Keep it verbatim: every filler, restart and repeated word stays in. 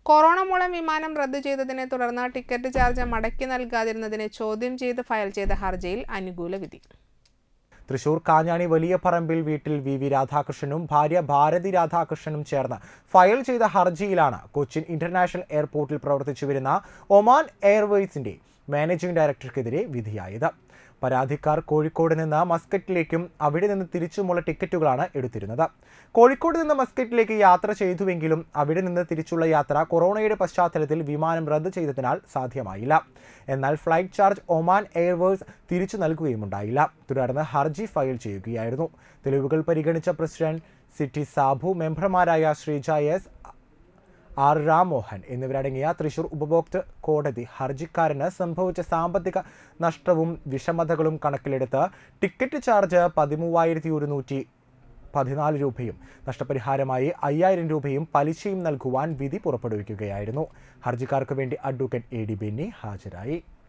Corona മൂലം വിമാനം റദ്ദു ചെയ്തതിനെ തുടർന്ന് ടിക്കറ്റ് ചാർജ് മടക്കി നൽകാതിരുന്നതിനെ ചോദ്യം ചെയ്ത് ഫയൽ ചെയ്ത ഹർജിയിൽ അനുകൂല വിധി. തൃശൂർ കാഞ്ഞാണി വലിയ പറമ്പിൽ വീട്ടിൽ വി വി രാധാകൃഷ്ണനും ഭാര്യ ഭാരതി രാധാകൃഷ്ണനും ചേർന്ന് ഫയൽ ചെയ്ത ഹർജിയിലാണ് കൊച്ചിൻ ഇന്റർനാഷണൽ എയർപോർട്ടിൽ പ്രവർത്തിച്ചു വരുന്ന ഒമാൻ എയർവേസിന്റെ മാനേജിംഗ് ഡയറക്ടർക്കെതിരെ വിധിയായത്. പരാതിക്കാർ കോഴിക്കോട് നിന്ന് മസ്കറ്റിലേക്കും അവിടെ നിന്ന് തിരിച്ചുമുള്ള ടിക്കറ്റുകളാണ് എടുത്തിരുന്നത്. കോഴിക്കോട് നിന്ന് മസ്കറ്റിലേക്ക് യാത്ര ചെയ്തുവെങ്കിലും അവിടെ നിന്ന് തിരിച്ചുള്ള യാത്ര കൊറോണയുടെ പശ്ചാത്തലത്തിൽ വിമാനം റദ്ദ് ചെയ്തതിനാൽ സാധ്യമായില്ല. എന്നാൽ ഫ്ലൈറ്റ് ചാർജ് ഒമാൻ എയർവേസ് തിരിച്ചു നൽകുകയുമുണ്ടായില്ല. തുടർന്ന് ഹർജി ഫയൽ ചെയ്യുകയായിരുന്നു. തെളിവുകൾ പരിഗണിച്ച പ്രസിഡന്റ് സിറ്റി സാബു, മെമ്പർമാരായ ശ്രീജ എസ്, ആർ രാമോഹൻ എന്നിവരടങ്ങിയ തൃശൂർ ഉപഭോക്തൃ കോടതി ഹർജിക്കാരന് സംഭവിച്ച സാമ്പത്തിക നഷ്ടവും വിഷമതകളും കണക്കിലെടുത്ത് ടിക്കറ്റ് ചാർജ് പതിമൂവായിരത്തി ഒരുന്നൂറ്റി പതിനാല് രൂപയും നഷ്ടപരിഹാരമായി അയ്യായിരം രൂപയും പലിശയും നൽകുവാൻ വിധി പുറപ്പെടുവിക്കുകയായിരുന്നു. ഹർജിക്കാർക്ക് വേണ്ടി അഡ്വക്കേറ്റ് എ ഡി ബെന്നി ഹാജരായി.